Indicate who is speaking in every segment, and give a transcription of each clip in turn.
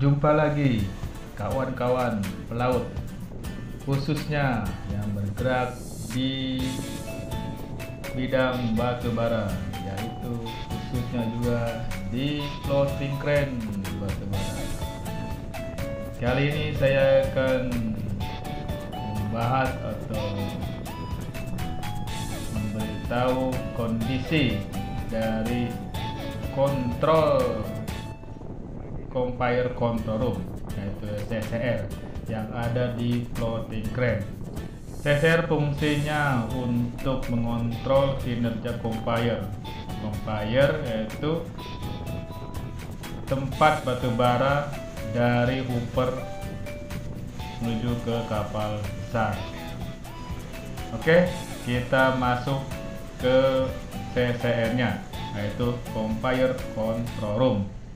Speaker 1: Jumpa lagi kawan-kawan pelaut, khususnya yang bergerak di bidang batu bara, yaitu khususnya juga di floating crane batu bara. Kali ini saya akan membahas atau memberitahu kondisi dari kontrol Compire Control Room, yaitu CCR, yang ada di floating crane. CCR fungsinya untuk mengontrol kinerja compire. Compire yaitu tempat batu bara dari hooper menuju ke kapal besar. Oke, kita masuk ke CCR-nya, yaitu Compire Control Room.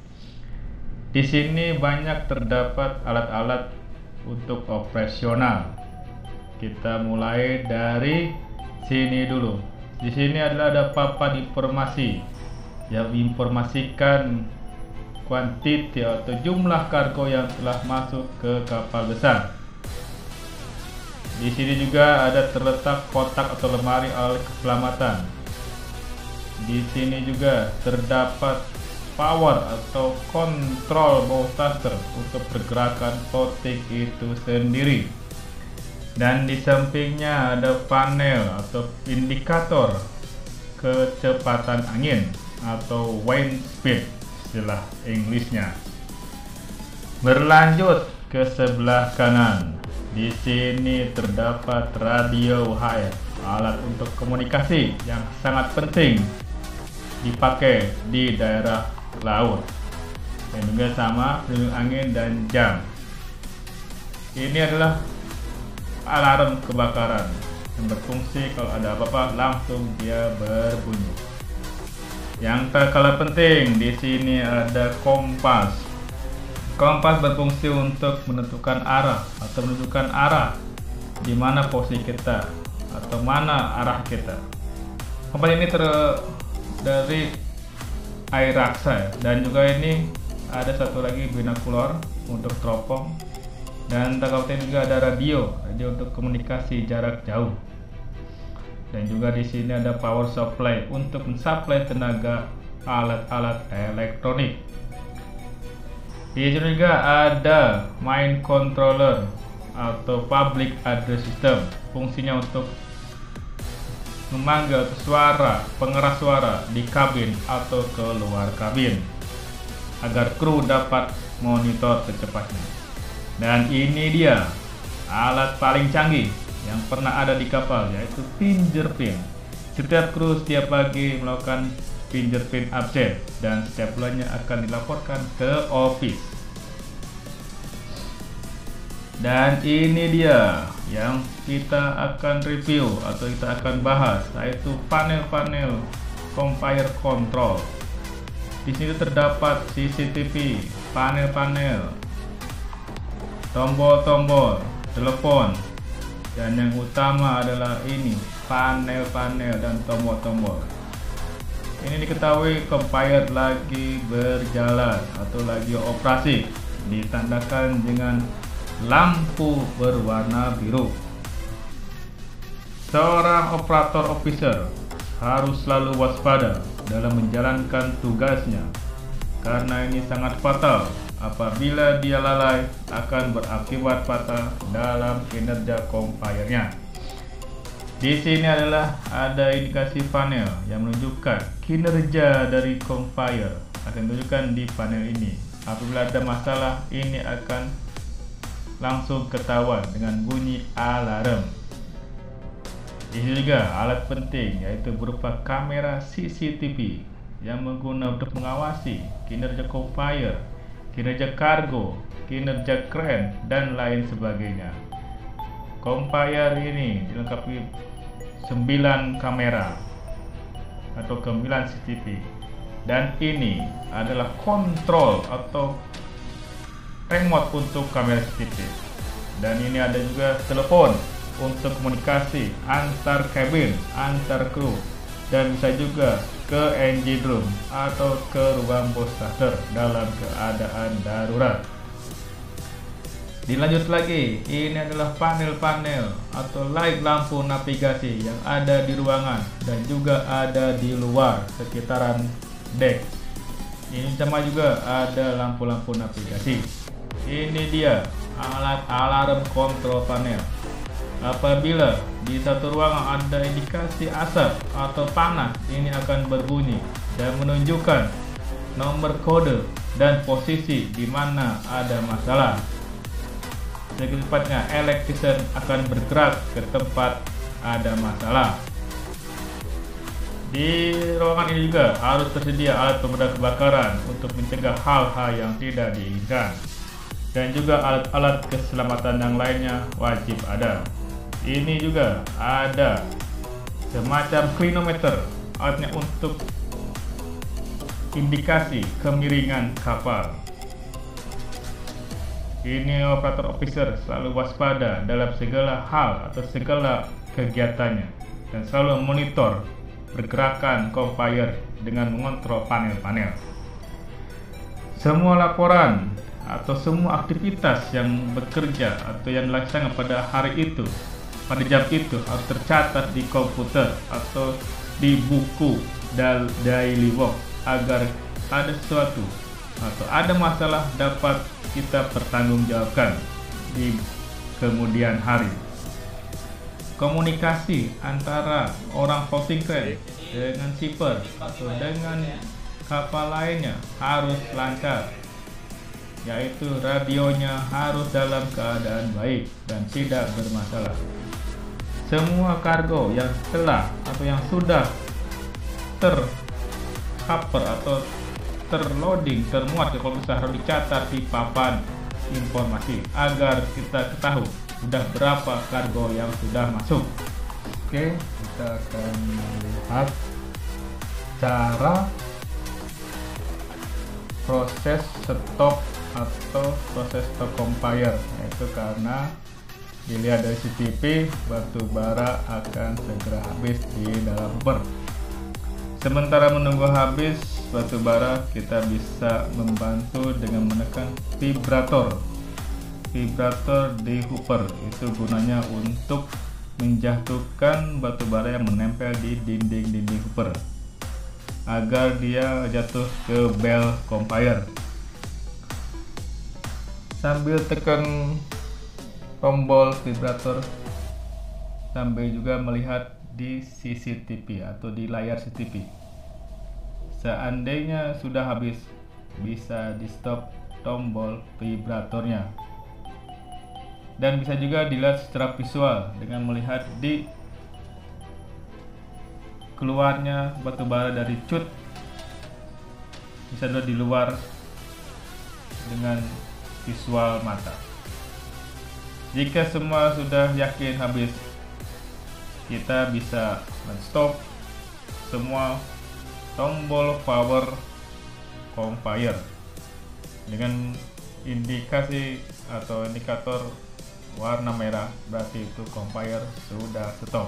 Speaker 1: Di sini banyak terdapat alat-alat untuk operasional. Kita mulai dari sini dulu. Di sini ada papan informasi yang menginformasikan kuantiti atau jumlah kargo yang telah masuk ke kapal besar. Di sini juga ada terletak kotak atau lemari alat keselamatan. Di sini juga terdapat power atau kontrol bow thruster untuk pergerakan floating itu sendiri. Dan di sampingnya ada panel atau indikator kecepatan angin atau wind speed istilah Inggrisnya. Berlanjut ke sebelah kanan. Di sini terdapat radio HF, alat untuk komunikasi yang sangat penting dipakai di daerah laut, dan juga sama pelindung angin dan jam. Ini adalah alarm kebakaran yang berfungsi kalau ada apa-apa langsung dia berbunyi. Yang tak kalah penting, di sini ada kompas. Kompas berfungsi untuk menentukan arah atau menunjukkan arah di mana posisi kita atau mana arah kita. Kompas ini dari air raksa, dan juga ini ada satu lagi binokular untuk teropong, dan tak kalah juga ada radio untuk komunikasi jarak jauh. Dan juga di sini ada power supply untuk mensuplai tenaga alat-alat elektronik. Di sini juga ada main controller atau public address system, fungsinya untuk memanggil suara pengeras suara di kabin atau ke luar kabin agar kru dapat monitor secepatnya. Dan ini dia alat paling canggih yang pernah ada di kapal, yaitu fingerprint. Setiap kru setiap pagi melakukan fingerprint update, dan setiap bulannya akan dilaporkan ke office. Dan ini dia yang kita akan review atau kita akan bahas, yaitu panel-panel Compire Control. Di sini terdapat CCTV, panel-panel, tombol-tombol, telepon, dan yang utama adalah ini panel-panel dan tombol-tombol. Ini diketahui Compire lagi berjalan atau lagi operasi, ditandakan dengan lampu berwarna biru. Seorang operator officer harus selalu waspada dalam menjalankan tugasnya, karena ini sangat fatal. Apabila dia lalai, akan berakibat fatal dalam kinerja Compire-nya. Di sini adalah ada indikasi panel yang menunjukkan kinerja dari Compire, akan ditunjukkan di panel ini. Apabila ada masalah, ini akan langsung ketahuan dengan bunyi alarm. Di sini juga alat penting, yaitu berupa kamera CCTV yang menggunakan untuk mengawasi kinerja Compire, kinerja kargo, kinerja crane, dan lain sebagainya. Compire ini dilengkapi 9 kamera atau 9 CCTV, dan ini adalah kontrol atau remote untuk kamera CCTV. Dan ini ada juga telepon untuk komunikasi antar kabin, antar kru, dan bisa juga ke engine room atau ke ruang bow thruster dalam keadaan darurat. Dilanjut lagi, ini adalah panel-panel atau light lampu navigasi yang ada di ruangan dan juga ada di luar sekitaran deck. Ini sama juga ada lampu-lampu navigasi. Ini dia alat alarm kontrol panel. Apabila di satu ruangan ada indikasi asap atau panas, ini akan berbunyi dan menunjukkan nomor kode dan posisi di mana ada masalah. Secepatnya electrician akan bergerak ke tempat ada masalah. Di ruangan ini juga harus tersedia alat pemadam kebakaran untuk mencegah hal-hal yang tidak diinginkan. Dan juga alat-alat keselamatan yang lainnya wajib ada. Ini juga ada semacam clinometer, alatnya untuk indikasi kemiringan kapal. Ini operator officer selalu waspada dalam segala hal atau segala kegiatannya dan selalu memonitor pergerakan conveyor dengan mengontrol panel-panel. Semua laporan atau semua aktivitas yang bekerja atau yang dilaksanakan pada hari itu, pada jam itu harus tercatat di komputer atau di buku daily work agar ada sesuatu atau ada masalah dapat kita pertanggungjawabkan di kemudian hari. Komunikasi antara orang floating crane dengan shipper atau dengan kapal lainnya harus lancar, yaitu radionya harus dalam keadaan baik dan tidak bermasalah. Semua kargo yang telah atau yang sudah tercover atau terloading, termuat ke komputer harus dicatat di papan informasi agar kita ketahui sudah berapa kargo yang sudah masuk. Oke, kita akan melihat cara proses stop atau proses stop conveyor, yaitu karena dilihat dari CCTV batu bara akan segera habis di dalam hopper. Sementara menunggu habis batu bara, kita bisa membantu dengan menekan vibrator di hopper. Itu gunanya untuk menjatuhkan batu bara yang menempel di dinding hopper agar dia jatuh ke bel conveyor. Sambil tekan tombol vibrator, sambil juga melihat di CCTV atau di layar CCTV. Seandainya sudah habis, bisa di stop tombol vibratornya. Dan bisa juga dilihat secara visual dengan melihat di keluarnya batu bara dari cut. Bisa dilihat di luar dengan visual mata. Jika semua sudah yakin habis, kita bisa men-stop semua tombol power conveyor dengan indikasi atau indikator warna merah, berarti itu conveyor sudah stop.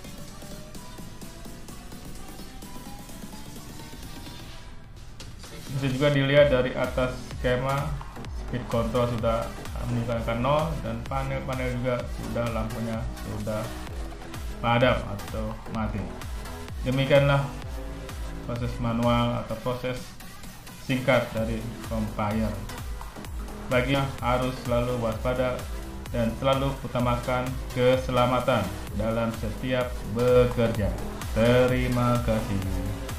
Speaker 1: Bisa juga dilihat dari atas skema, speed control sudah meninggalkan 0 dan panel-panel juga sudah lampunya sudah padam atau mati. Demikianlah proses manual atau proses singkat dari conveyor. Baginya harus selalu waspada dan selalu utamakan keselamatan dalam setiap bekerja. Terima kasih.